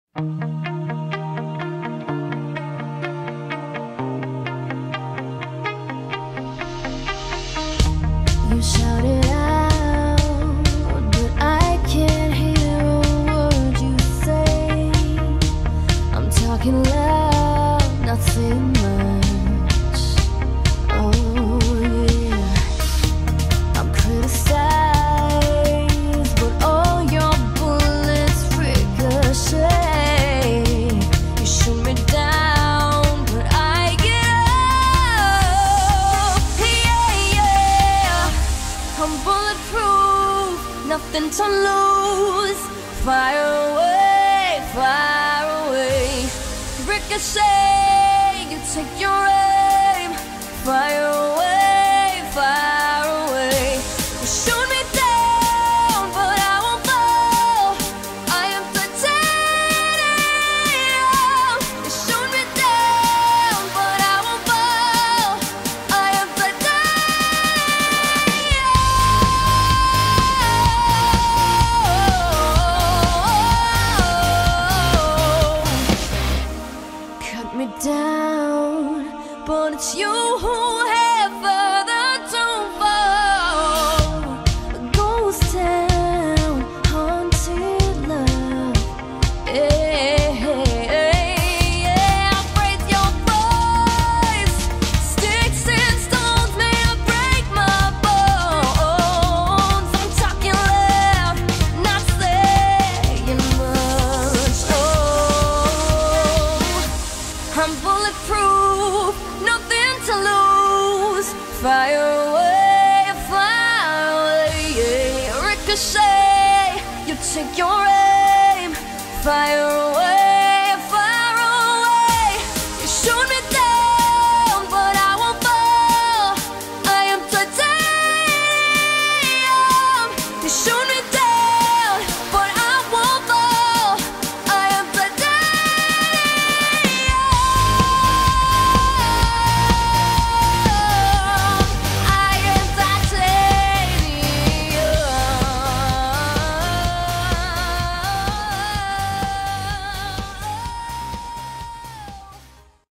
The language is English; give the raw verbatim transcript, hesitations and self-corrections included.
You shout it out, but I can't hear a word you say. I'm talking loud, not saying much. Oh yeah, I'm criticized, but all your bullets ricochet. You shoot me down, but I get up. Yeah, yeah, I'm bulletproof, nothing to lose. Fire away, fire away. Ricochet, you take your aim. Fire away, fire away. You shoot me down, but I won't fall. I am titanium. You shoot me down, but I won't fall. I am titanium. Cut me down, but it's you who have further to fall. A ghost town, haunted love. Yeah, yeah, I'll break your voice. Sticks and stones may break my bones. I'm talking loud, not saying much. Oh, I'm bulletproof, nothing to lose. Fire away, fire away, yeah. Ricochet, you take your aim. Fire away.